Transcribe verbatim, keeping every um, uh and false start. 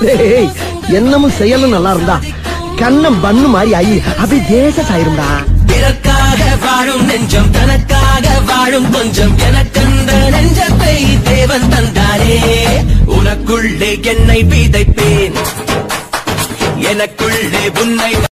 என்னமும் செயலும் நல்லா இருந்தா கண்ணம் பண்ணு மாதிரி ஆயி அப்படி தேச சாயிருந்தா. பிறக்காக வாழும் நெஞ்சம் தனக்காக வாழும் கொஞ்சம் எனக்கந்த நெஞ்சத்தை தேவன் தந்தாரே. உனக்குள்ளே என்னை விதைப்பேன், எனக்குள்ளே உன்னை